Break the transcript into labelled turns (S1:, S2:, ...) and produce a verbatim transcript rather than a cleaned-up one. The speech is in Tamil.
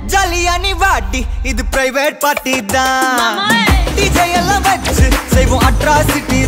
S1: ஜாலியானி வாடி இது பிரைவேட் பார்ட்டி தான் டிஜே எல்லாம் வச்சு செய்வோம் அட்ராசிட்டி